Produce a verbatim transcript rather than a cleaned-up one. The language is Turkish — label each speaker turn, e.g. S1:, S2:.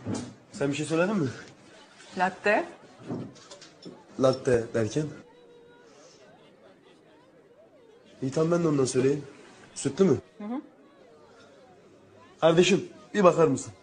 S1: Sen bir şey söyledin mi?
S2: Latte.
S1: Latte derken? İyi tamam ben de ondan söyleyeyim. Sütlü mü? Hı hı. Kardeşim bir bakar mısın?